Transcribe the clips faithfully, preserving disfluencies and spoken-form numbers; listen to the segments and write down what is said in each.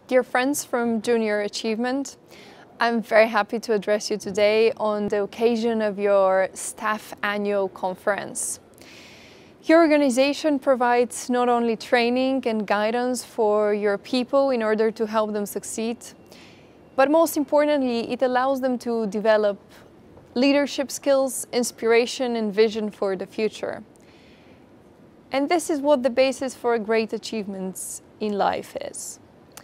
Dear friends from Junior Achievement, I'm very happy to address you today on the occasion of your staff annual conference. Your organization provides not only training and guidance for your people in order to help them succeed, but most importantly, it allows them to develop leadership skills, inspiration, and vision for the future. And this is what the basis for great achievements in life is.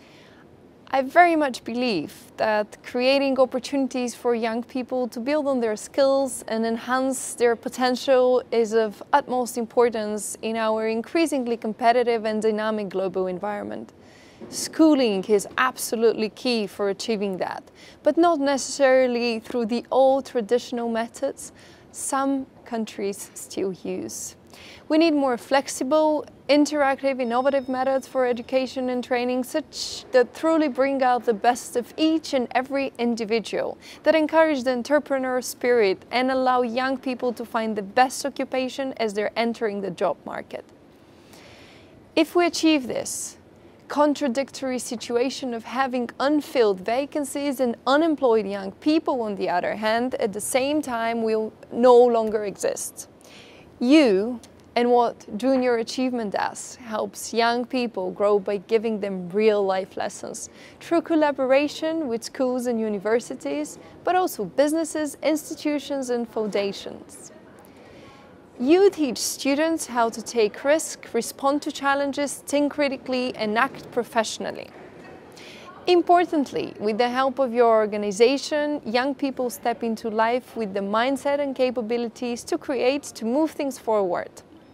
I very much believe that creating opportunities for young people to build on their skills and enhance their potential is of utmost importance in our increasingly competitive and dynamic global environment. Schooling is absolutely key for achieving that, but not necessarily through the old traditional methods some countries still use. We need more flexible, interactive, innovative methods for education and training, such that truly bring out the best of each and every individual, that encourage the entrepreneur spirit and allow young people to find the best occupation as they're entering the job market. If we achieve this contradictory situation of having unfilled vacancies and unemployed young people, on the other hand, at the same time will no longer exist. You and what Junior Achievement does helps young people grow by giving them real life lessons through collaboration with schools and universities, but also businesses, institutions and foundations. You teach students how to take risks, respond to challenges, think critically and act professionally. Importantly, with the help of your organization, young people step into life with the mindset and capabilities to create, to move things forward.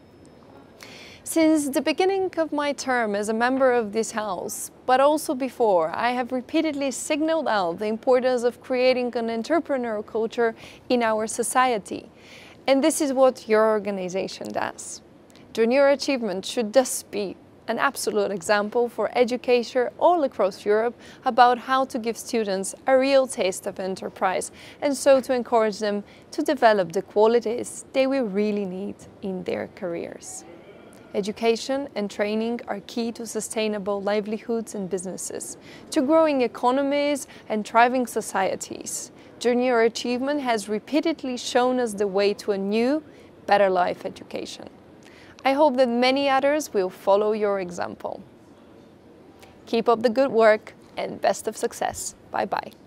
Since the beginning of my term as a member of this house, but also before, I have repeatedly signaled out the importance of creating an entrepreneurial culture in our society. And this is what your organization does. Junior Achievement should thus be an absolute example for education all across Europe about how to give students a real taste of enterprise and so to encourage them to develop the qualities they will really need in their careers. Education and training are key to sustainable livelihoods and businesses, to growing economies and thriving societies. Junior Achievement has repeatedly shown us the way to a new, better life education. I hope that many others will follow your example. Keep up the good work and best of success. Bye-bye.